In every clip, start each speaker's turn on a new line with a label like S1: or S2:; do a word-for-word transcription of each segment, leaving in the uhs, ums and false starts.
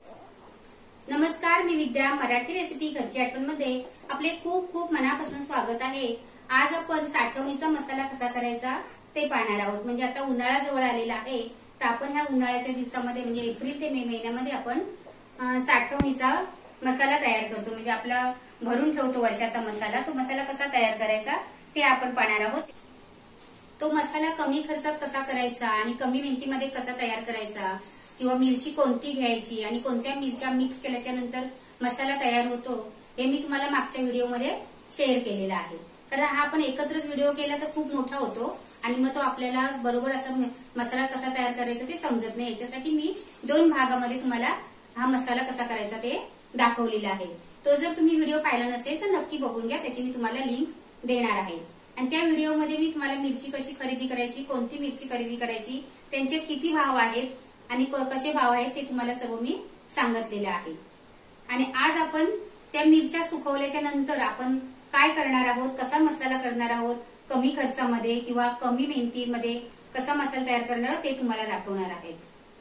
S1: नमस्कार, मी विद्या. मराठी रेसिपी घरची आठवण मध्ये आपले खूप खूप मनापासून स्वागत आहे. आज आपण साठवणीचा मसाला कसा करायचा ते पाहणार आहोत. म्हणजे आता उन्हाळा जवळ आलेला आहे, तर आपण ह्या उन्हाळ्याच्या दिवसामध्ये म्हणजे एप्रिल ते मे महिन्यामध्ये आपण साठवणीचा मसाला तयार करतो. म्हणजे आपला भरून ठेवतो वर्षाचा मसाला. तो मसाला कसा तयार करायचा ते आपण पाहणार आहोत. तो मसाला कमी खर्चात कसा करायचा आणि कमी मेहनतीमध्ये कसा तयार करायचा, किंवा मिरची कोणती घ्यायची आणि कोणत्या मिरच्या मिक्स केल्याच्या नंतर मसाला तयार होतो, हे मी तुम्हाला मागच्या व्हिडिओमध्ये शेअर केलेला आहे. कारण हा आपण एकत्रच व्हिडिओ केला तर खूप मोठा होतो आणि मग तो आपल्याला बरोबर असा मसाला कसा तयार करायचा ते समजत नाही. याच्यासाठी मी दोन भागामध्ये तुम्हाला हा मसाला कसा करायचा ते दाखवलेला आहे. तो जर तुम्ही व्हिडिओ पाहिला नसेल तर नक्की बघून घ्या, त्याची मी तुम्हाला लिंक देणार आहे. आणि त्या व्हिडिओमध्ये मी तुम्हाला मिरची कशी खरेदी करायची, कोणती मिरची खरेदी करायची, त्यांचे किती भाव आहेत आणि कसे भाव आहेत ते तुम्हाला सर्व मी सांगितलेले आहे. आणि आज आपण त्या मिरच्या सुकवल्याच्या नंतर आपण काय करणार आहोत, कसा मसाला करणार आहोत, कमी खर्चामध्ये किंवा कमी मेहनतीमध्ये कसा मसाला तयार करणार आहोत ते तुम्हाला दाखवणार आहे.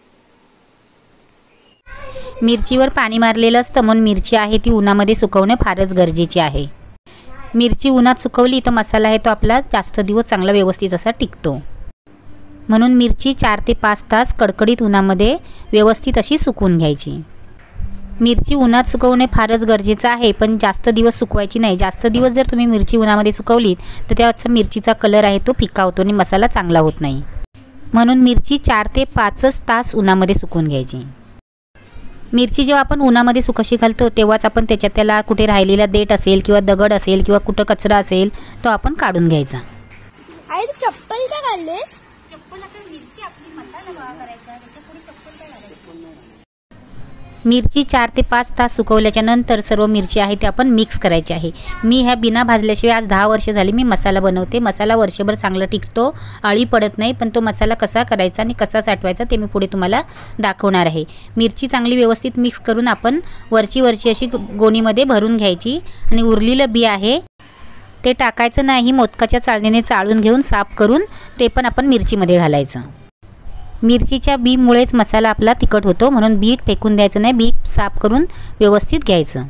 S2: मिरचीवर पाणी मारलेलं असतं म्हणून मिरची आहे ती उन्हामध्ये सुकवणे फारच गरजेचे आहे. मिरची उन्हात सुकवली तर मसाला आहे तो आपला जास्त दिवस चांगला व्यवस्थित असा टिकतो. म्हणून मिरची चार ते पाच तास कडकडीत उन्हामध्ये व्यवस्थित अशी सुकवून घ्यायची. मिरची उन्हात सुकवणे फारच गरजेचं आहे, पण जास्त दिवस सुकवायची नाही. जास्त दिवस जर तुम्ही मिरची उन्हामध्ये सुकवलीत तर त्याचा मिरचीचा कलर आहे तो फिका होतो आणि मसाला चांगला होत नाही. म्हणून मिरची चार ते पाचच तास उन्हामध्ये सुकवून घ्यायची. मिरची जेव्हा आपण उन्हामध्ये सुकशी घालतो तेव्हाच आपण त्याच्यात त्याला कुठे राहिलेला देठ असेल किंवा दगड असेल किंवा कुठं कचरा असेल तो आपण काढून घ्यायचा.
S3: आई तू चप्पल का काढलीस?
S1: चप्पल आता मिरची आपली मसाला गोळा करायचा, त्याच्या पुढे चप्पल काय घालायचं.
S2: मिरची चार ते पाच तास सुकवल्याच्या नंतर सर्व मिरची आहे ते आपण मिक्स करायची आहे. मी ह्या बिना भाजल्याशिवाय आज दहा वर्ष झाली मी मसाला बनवते. मसाला वर्षभर चांगला टिकतो, अळी पडत नाही. पण तो मसाला कसा करायचा आणि कसा साठवायचा ते मी पुढे तुम्हाला दाखवणार आहे. मिरची चांगली व्यवस्थित मिक्स करून आपण वरची वरची अशी गोणीमध्ये भरून घ्यायची आणि उरलेलं बी आहे ते टाकायचं नाही. मोदकाच्या चाळणीने चाळून घेऊन साफ करून ते पण आपण मिरचीमध्ये घालायचं. मिरचीच्या बीमुळेच मसाला आपला तिखट होतो, म्हणून बीट फेकून द्यायचं नाही. बी साफ करून व्यवस्थित घ्यायचं.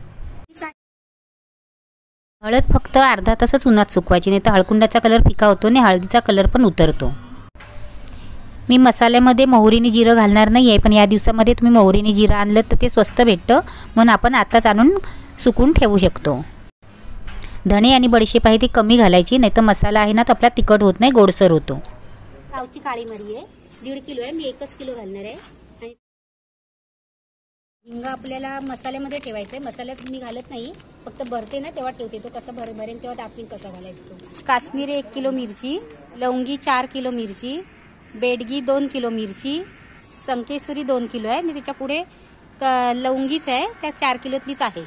S2: हळद फक्त अर्धा तासच उन्हात सुकवायची, नाही तर हळकुंडाचा कलर फिका होतो आणि हळदीचा कलर पण उतरतो. मी मसाल्यामध्ये मोहरीने जिरं घालणार नाही आहे, पण या दिवसामध्ये तुम्ही मोहरीने जिरं आणलं तर ते स्वस्त भेटतं, म्हणून आपण आताच आणून सुकून ठेवू शकतो. धणे आणि बडीशेप आहे ती कमी घालायची, नाही तर मसाला आहे ना तो आपला तिखट होत नाही, गोडसर होतो.
S1: गावची काळी मिरी आहे, दीड किलो आहे, मी एकच किलो घालणार आहे. आणि हिंग आपल्याला मसाल्यामध्ये ठेवायचं आहे. मसाल्यात मी घालत नाही, फक्त भरते ना तेव्हा ठेवते. तो कसा भर भरेन तेव्हा दाखवीन कसा घालायचा तो. काश्मीरी एक किलो मिरची, लवंगी चार किलो मिरची, बेडगी दोन किलो मिरची, संकेश्वरी दोन किलो आहे आणि त्याच्या पुढे लवंगीच आहे त्या चार किलोतलीच आहे.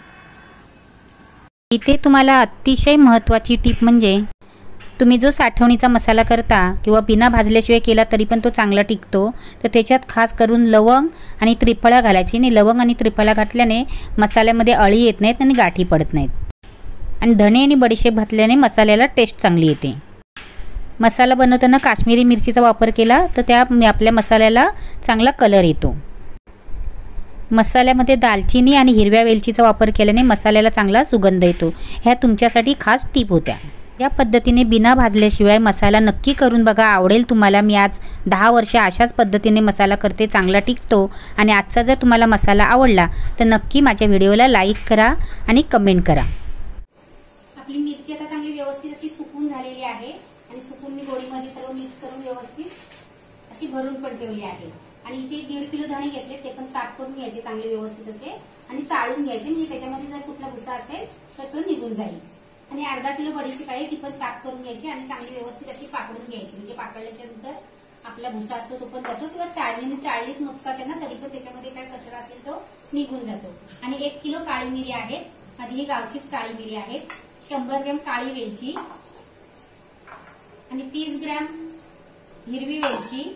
S2: इथे तुम्हाला अतिशय महत्त्वाची टीप म्हणजे तुम्ही जो साठवणीचा मसाला करता किंवा बिना भाजल्याशिवाय केला तरी पण तो चांगला टिकतो, तर त्याच्यात खास करून लवंग आणि त्रिफळा घालायची. आणि लवंग आणि त्रिफळा घातल्याने मसाल्यामध्ये अळी येत नाहीत आणि गाठी पडत नाहीत. आणि धणे आणि बडीशेप घातल्याने मसाल्याला टेस्ट चांगली येते. मसाला बनवताना काश्मीरी मिरचीचा वापर केला तर त्या आपल्या मसाल्याला चांगला कलर येतो. मसाल्यामध्ये दालचिनी आणि हिरव्या वेलचीचा वापर केल्याने मसाल्याला चांगला सुगंध येतो. ह्या तुमच्यासाठी खास टीप होत्या. या पद्धतीने बिना भाजल्याशिवाय मसाला नक्की करून बघा, आवडेल तुम्हाला. मी आज दहा वर्ष अशाच पद्धतीने मसाला करते, चांगला टिकतो. आणि आजचा जर तुम्हाला मसाला आवडला तर नक्की माझ्या व्हिडिओला लाईक करा आणि कमेंट करा.
S1: आपली मिरची आता चांगली व्यवस्थित अशी सुकून झालेली आहे आणि सुकून मी गोळीमध्ये सर्व मिक्स करून व्यवस्थित अशी भरून पण ठेवली आहे. आणि इथे दीड किलो धणे घेतले, ते पण साफ करून घ्यायचे चांगले व्यवस्थित असे आणि चाळून घ्यायचे, म्हणजे त्याच्यामध्ये जर कुठला भुसा असेल तर तो निघून जाईल. आणि अर्धा किलो बडीशेप आहे ती पण साफ करून घ्यायची आणि चांगली व्यवस्थित अशी पाकडून घ्यायची, म्हणजे पाकडल्याच्या नंतर आपला भुसा असतो तो पण जातो, किंवा चाळणीने चाळलीत मोदकाच्या ना तरी पण त्याच्यामध्ये काय कचरा असेल तो निघून जातो. आणि एक किलो काळी मिरी आहे, माझी ही गावचीच काळी मिरी आहे. शंभर ग्रॅम काळी वेलची आणि तीस ग्रॅम हिरवी वेलची,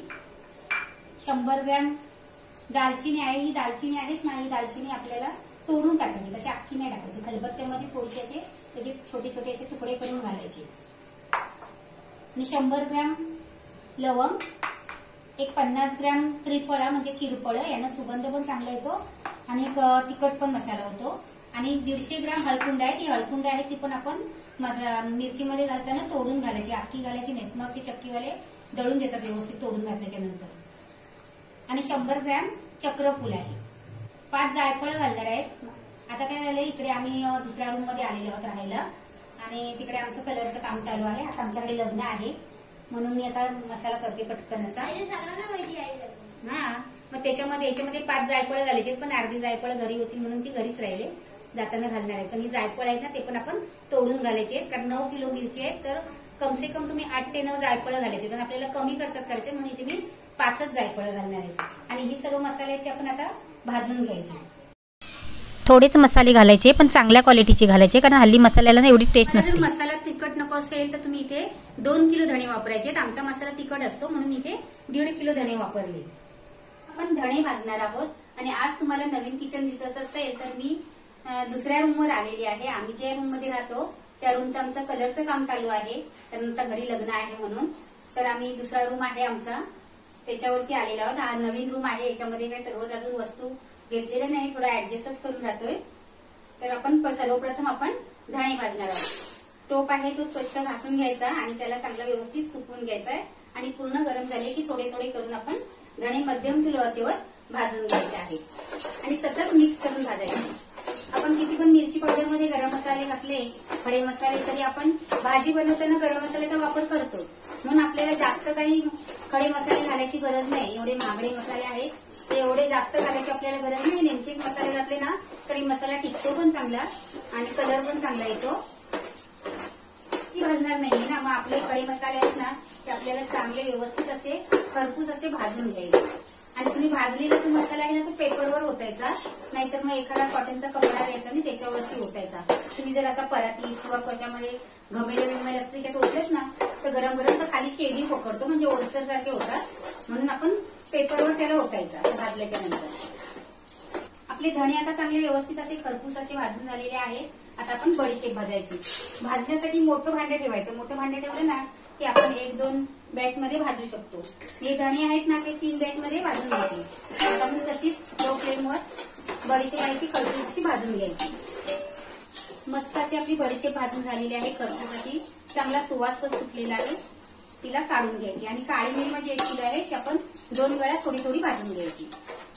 S1: शंभर ग्रॅम दालचिनी आहे. ही दालचिनी आहे ना, ही दालचिनी आपल्याला तोडून टाकायची, तशी अख्खी नाही टाकायची. खलबत्त्यामध्ये थोडेसे असे त्याचे छोटे छोटे असे तुकडे करून घालायचे. आणि शंभर ग्रॅम लवंग, एक पन्नास ग्रॅम त्रिफळा म्हणजे चिरफळ, यानं सुगंध पण चांगला येतो आणि एक तिखट पण मसाला होतो आणि दीडशे ग्राम हळकुंड आहे. ती हळकुंड आहे ती पण आपण मिरचीमध्ये घालताना तोडून घालायची, अख्खी घालायची नाहीत, मग ते चक्कीवाले दळून देतात व्यवस्थित तोडून घातल्याच्या नंतर. आणि शंभर ग्रॅम चक्रफूल आहे. पाच जायफळ घालणार आहेत. आता काय झालं, इकडे आम्ही दुसऱ्या रूम मध्ये आलेलो आहोत राहायला आणि तिकडे आमचं कलरचं काम चालू आहे. आता आमच्याकडे लग्न आहे म्हणून मी आता मसाला करते पटकन असा. हा, मग त्याच्यामध्ये याच्यामध्ये पाच जायफळ घालायचे, पण अर्धी जायफळ घरी होती म्हणून ती घरीच राहिले, जाताना घालणार आहे. पण ही जायफळ आहेत ना ते पण आपण तोडून घालायचे आहेत, कारण नऊ किलो मिरची आहेत तर कमसे कम तुम्ही आठ ते नऊ जायफळ घालायचे. पण आपल्याला कमी खर्चात करायचे म्हणून इथे मी पाचच जायफळ घालणार आहे. आणि ही सर्व मसाले आहेत ते आपण आता भाजून घ्यायचे.
S2: थोडेच मसाले घालायचे पण चांगल्या क्वालिटीचे घालायचे, कारण हल्ली मसाल्याला ना एवढी टेस्ट नसते.
S1: जर मसाला तिखट नको असेल तर तुम्ही इथे दोन किलो धणे वापरायचे. आमचा मसाला तिखट असतो म्हणून इथे दीड किलो धणे वापरले. आपण धणे भाजणार आहोत. आणि आज तुम्हाला नवीन किचन दिसत असेल तर मी दुसऱ्या रूमवर आलेली आहे. आम्ही ज्या रूम मध्ये राहतो त्या रूमचं आमचं कलरचं काम चालू आहे, त्यानंतर घरी लग्न आहे म्हणून. तर आम्ही दुसरा रूम आहे आमचा त्याच्यावरती आलेला आहोत. हा नवीन रूम आहे, याच्यामध्ये काही सर्वच अजून वस्तू घेतलेल्या नाही, थोडा ऍडजस्टच करून राहतोय. तर आपण सर्वप्रथम आपण धणे भाजणार आहोत. टोप आहे तो स्वच्छ घासून घ्यायचा आणि त्याला चांगला व्यवस्थित सुकवून घ्यायचा आहे. आणि पूर्ण गरम झाले की थोडे थोडे करून आपण धणे मध्यम किलोवर भाजून घ्यायचे आहेत आणि सतत मिक्स करून भाजायचे. आपण किती पण मिरची पावडरमध्ये गरम मसाले घातले, खडे मसाले, तरी आपण भाजी बनवताना गरम मसाल्याचा वापर करतो. म्हणून आपल्याला जास्त काही खडे मसाले घालायची गरज नाही. एवढे महागडे मसाले आहेत ते एवढे जास्त घालायची आपल्याला गरज नाही. नेमकेच मसाले घातले ना तरी मसाला टिकतो पण चांगला आणि कलर पण चांगला येतो. ती भाजणार नाहीये ना, मग आपले खडे मसाले आहेत ना ते आपल्याला चांगले व्यवस्थित असे खरपूस असे भाजून घ्यायचे. आणि तुम्ही भाजलेला जो मसाला आहे ना तो पेपरवर ओतायचा, नाहीतर मग एखादा कॉटनचा कपडा घ्यायचा आणि त्याच्यावरती ओतायचा. तुम्ही जर असा पराती किंवा कशामध्ये घमेले बिमेले असते त्यात ओतलेच ना तर गरम गरम तर खाली शेडी पकडतो, म्हणजे ओलसर सारखे होतात. म्हणून आपण पेपरवर त्याला ओतायचा भाजल्याच्या नंतर. आपले धणे आता चांगले व्यवस्थित असे खरपूस असे भाजून झालेले आहेत. आता आपण बडीशेप भाजायची. भाजण्यासाठी मोठं भांडं ठेवायचं. मोठं भांडं ठेवलं ना की आपण एक दोन बॅच मध्ये भाजू शकतो. हे धणे आहेत ना ते तीन बॅच मध्ये भाजून घ्यायचे. आता आपण तशीच लो फ्लेमवर बडीशेप आहे ती खरपूस अशी भाजून घ्यायची. मस्त अशी आपली बडीशेप भाजून झालेली आहे, खरपूस अशी, चांगला सुवास सुटलेला आहे. तिला काढून घ्यायची. आणि काळी मिरी म्हणजे एक किलो आहे ती आपण दोन वेळा थोडी थोडी भाजून घ्यायची.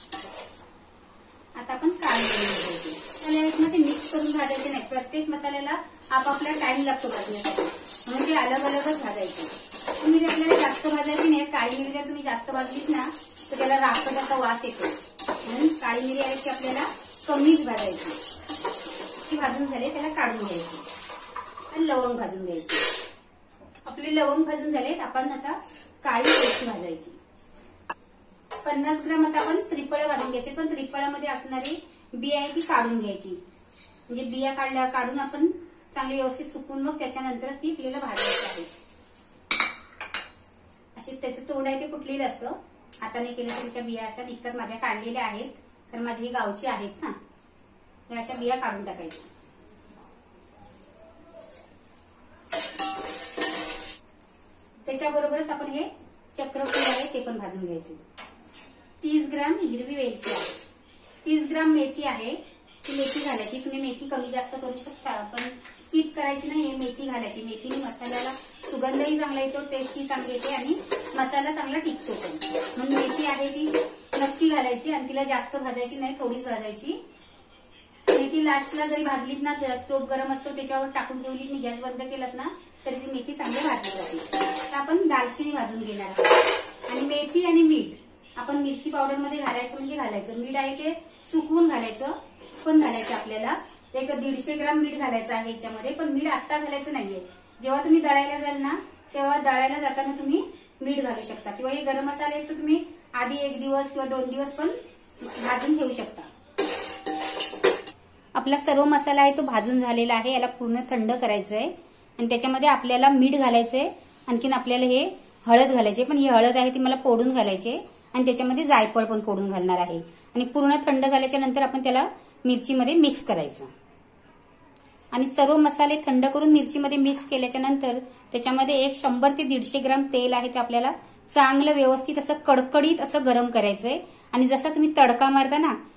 S1: आता आपण काळी मिरी घ्यायची. मसाले आहेत ना ते मिक्स करून भाजायचे नाही. प्रत्येक मसाल्याला आपापला टाइम लागतो भाजण्यासाठी, म्हणून ते अलग अलगच भाजायचे. तुम्ही जर आपल्याला जास्त भाजायची नाही, काळी मिरी जर तुम्ही जास्त भाजलीत ना तर त्याला राखट असा वास येतो. म्हणून काळी मिरी आहे ती आपल्याला कमीच भाजायची. ती भाजून झाली त्याला काढून घ्यायची आणि लवंग भाजून घ्यायची. आपले लवंग भाजून झालेत. आपण आता काळी मिरची भाजायची. पन्नास ग्राम आता आपण त्रिफळ भाजून घ्यायचे, पण त्रिफळामध्ये असणारी बिया आहे ती काढून घ्यायची. म्हणजे बिया काढल्या काढून आपण चांगली व्यवस्थित सुकून मग त्याच्यानंतरच ती आपल्याला भाजायची आहे. अशी त्याचं तोंड आहे ते फुटलेलं असतं. हाताने केलं तरी त्या बिया अशा निघतात. माझ्या काढलेल्या आहेत कारण माझी ही गावची आहेत ना, तर अशा बिया काढून टाकायच्या. त्याच्याबरोबरच आपण हे चक्रफूल आहे ते पण भाजून घ्यायचे. तीस ग्राम हिरवी वेलची आहे, तीस ग्राम मेथी आहे ती मेथी घालायची. तुम्ही मेथी कमी जास्त करू शकता पण स्किप करायची नाही, मेथी घालायची. मेथीने मसाल्याला सुगंधही चांगला येतो, टेस्टही चांगली येते आणि मसाला चांगला टिकतो पण. म्हणून मेथी आहे ती नक्की घालायची आणि तिला जास्त भाजायची नाही, थोडीच भाजायची. मेथी लास्टला जरी भाजलीत ना, स्टोव्ह गरम असतो त्याच्यावर टाकून ठेवलीत आणि गॅस बंद केलात ना तरी ती मेथी चांगली भाजली जाते. तर आपण दालचिनी भाजून घेणार आहोत. आणि मेथी आणि मीठ आपण मिरची पावडर मध्ये घालायचं म्हणजे घालायचं. मीठ आहे ते सुकवून घालायचं पण घालायचं. आपल्याला एक दीडशे ग्राम मीठ घालायचं आहे याच्यामध्ये, पण मीठ आत्ता घालायचं नाहीये. जेव्हा तुम्ही दळायला जाल ना तेव्हा दळायला जाताना तुम्ही मीठ घालू शकता, किंवा हे गरम मसाले आहेत तर तुम्ही आधी एक दिवस किंवा दोन दिवस पण भाजून ठेवू शकता.
S2: आपला सर्व मसाला आहे तो भाजून झालेला आहे. याला पूर्ण थंड करायचं आहे आणि त्याच्यामध्ये आपल्याला मीठ घालायचंय. आणखीन आपल्याला हे हळद घालायचे, पण ही हळद आहे ती मला फोडून घालायची आणि त्याच्यामध्ये जायफळ पण फोडून घालणार आहे. आणि पूर्ण थंड झाल्याच्या नंतर आपण त्याला मिरचीमध्ये मिक्स करायचं. आणि सर्व मसाले थंड करून मिरचीमध्ये मिक्स केल्याच्या नंतर त्याच्यामध्ये एक शंभर ते दीडशे ग्राम तेल आहे ते आपल्याला चांगलं व्यवस्थित असं कडकडीत असं गरम करायचंय. आणि जसा तुम्ही तडका मारता ना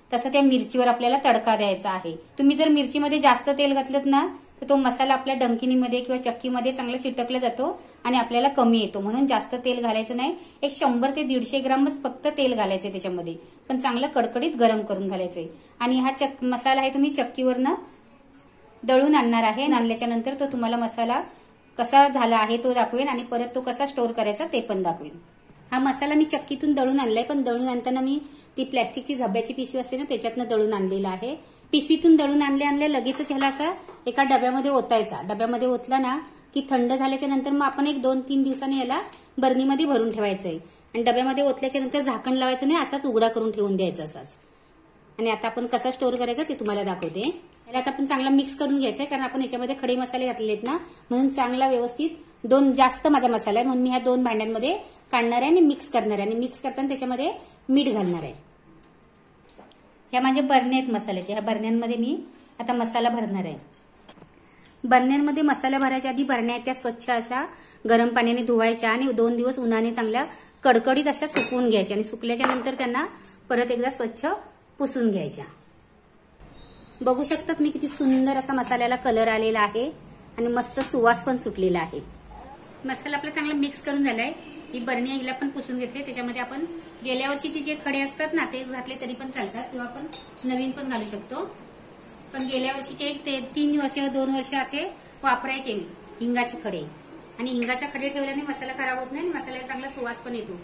S1: तसं त्या मिरचीवर आपल्याला तडका द्यायचा आहे. तुम्ही जर मिरचीमध्ये जास्त तेल घातलं ना तर तो मसाला आपल्या डंकिनीमध्ये किंवा चक्कीमध्ये चांगला चिटकला जातो आणि आपल्याला कमी येतो. म्हणून जास्त तेल घालायचं नाही. एक शंभर ते दीडशे ग्रामच फक्त तेल घालायचे त्याच्यामध्ये, पण चांगलं कडकडीत गरम करून घालायचंय. आणि हा चक मसाला आहे तुम्ही चक्कीवरनं दळून आणणार आहे. आणल्याच्या नंतर तो तुम्हाला मसाला कसा झाला आहे तो दाखवेन आणि परत तो कसा स्टोर करायचा ते पण दाखवेन. हा मसाला मी चक्कीतून दळून आणलाय, पण दळून आणताना मी ती प्लॅस्टिकची झब्याची पिशवी असते ना त्याच्यातनं दळून आणलेला आहे. पिशवीतून दळून आणले आणले लगेचच ह्याला असा एका डब्यामध्ये ओतायचा. डब्यामध्ये ओतला ना की थंड झाल्याच्या नंतर मग आपण एक दोन तीन दिवसांनी याला बरणीमध्ये भरून ठेवायचंय. आणि डब्यामध्ये ओतल्याच्या नंतर झाकण लावायचं नाही, असाच उघडा करून ठेवून द्यायचा असाच. आणि आता आपण कसा स्टोर करायचा ते तुम्हाला दाखवते. याला आता आपण चांगला मिक्स करून घ्यायचा आहे, कारण आपण याच्यामध्ये खडे मसाले घातलेले आहेत ना, म्हणून चांगला व्यवस्थित दोन जास्त माझा मसाला आहे म्हणून मी ह्या दोन भांड्यांमध्ये काढणार आहे आणि मिक्स करणार आहे. आणि मिक्स करताना त्याच्यामध्ये मीठ घालणार आहे. ह्या माझ्या बरण्या आहेत मसाल्याच्या, ह्या बरण्यांमध्ये मी आता मसाला भरणार आहे. बरण्यांमध्ये मसाला भरायच्या आधी बरण्या त्या स्वच्छ अशा गरम पाण्याने धुवायच्या आणि दोन दिवस उन्हाने चांगल्या कडकडीत अशा सुकवून घ्यायच्या. आणि सुकल्याच्या नंतर त्यांना परत एकदा स्वच्छ पुसून घ्यायच्या. बघू शकतात मी किती सुंदर असा मसाल्याला कलर आलेला आहे आणि मस्त सुवास पण सुटलेला आहे. मसाला आपला चांगला मिक्स करून झालाय. ही बरणी हिला पण पुसून घेतली. त्याच्यामध्ये आपण गेल्या वर्षीचे जे खडे असतात ना ते घातले तरी पण चालतात किंवा आपण नवीन पण घालू शकतो. पण गेल्या वर्षीचे एक ते तीन वर्ष दोन वर्ष असे वापरायचे हिंगाचे खडे. आणि हिंगाचे खडे ठेवल्याने मसाला खराब होत नाही आणि मसाल्याला चांगला सुवास पण येतो.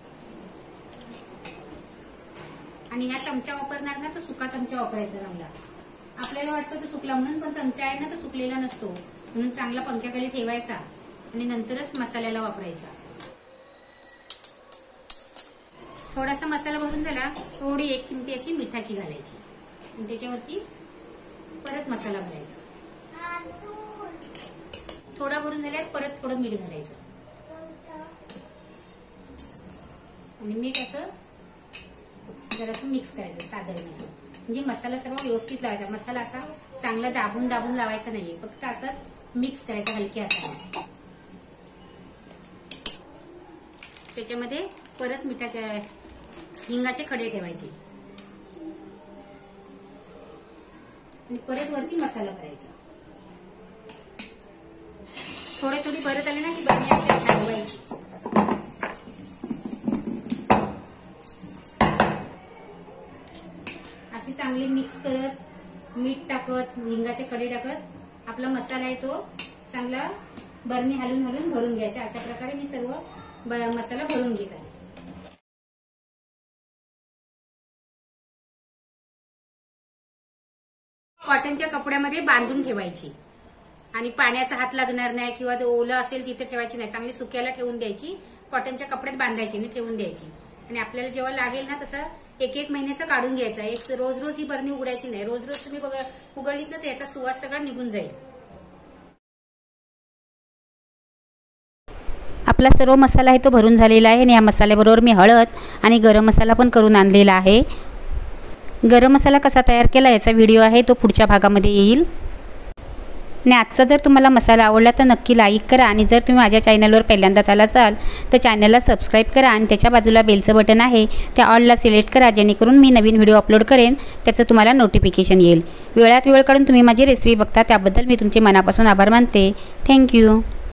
S1: आणि ह्या चमचा वापरणार ना तर सुका चमचा वापरायचा चांगला. आपल्याला वाटतं तो सुकला म्हणून, पण चमचा आहे ना तो सुकलेला नसतो. म्हणून चांगला पंख्याखाली ठेवायचा आणि नंतरच मसाल्याला वापरायचा. थोडासा मसाला भरून झाला, थोडी एक चिमटी अशी मिठाची घालायची आणि त्याच्यावरती परत मसाला भरायचा. थोडा भरून झाल्यात परत थोडं मीठ घालायचं आणि मीठ असं जरासं मिक्स करायचं साधारण असं. म्हणजे मसाला सर्व व्यवस्थित लावायचा. मसाला असा चांगला दाबून दाबून लावायचा नाहीये, फक्त असंच मिक्स करायचा हलक्या हाताने. त्याच्यामध्ये परत मिठाच्या हिंगाचे खडे ठेवायचे आणि परत वरती मसाला भरायचा. थोडे थोडी भरत आले ना की बरणी अशी हलवायची. अशी चांगली मिक्स करत मीठ टाकत हिंगाचे खडे टाकत आपला मसाला आहे तो चांगला बरणी हलून हलून भरून घ्यायचा. अशा प्रकारे मी सर्व मसाला भरून घेत आहे. कॉटनच्या कपड्यामध्ये बांधून ठेवायची आणि पाण्याचा हात लागणार नाही किंवा ते ओलं असेल तिथे ठेवायची नाही. चांगली सुक्याला ठेवून द्यायची. कॉटनच्या कपड्यात बांधायची आणि ठेवून द्यायची. आणि आपल्याला जेव्हा लागेल ना तसं एक एक महिन्याचं काढून घ्यायचं. एक रोज रोज ही बरणी उघडायची नाही. रोज रोज तुम्ही बघा उघडलीत ना तर याचा सुवास सगळा निघून जाईल.
S2: आपला सर्व मसाला आहे तो भरून झालेला आहे आणि या मसाल्याबरोबर मी हळद आणि गरम मसाला पण करून आणलेला आहे. गरम मसाला कसा तयार केला याचा व्हिडिओ आहे तो पुढच्या भागामध्ये येईल. आणि आजचा जर तुम्हाला मसाला आवडला तर नक्की लाईक करा. आणि जर तुम्ही माझ्या चॅनलवर पहिल्यांदाच आला असाल तर चॅनलला सबस्क्राईब करा आणि त्याच्या बाजूला बेलचं बटन आहे त्या ऑलला सिलेक्ट करा, जेणेकरून मी नवीन व्हिडिओ अपलोड करेन त्याचं तुम्हाला नोटिफिकेशन येईल. वेळात वेळ काढून तुम्ही माझी रेसिपी बघता त्याबद्दल मी तुमचे मनापासून आभार मानते. थँक्यू.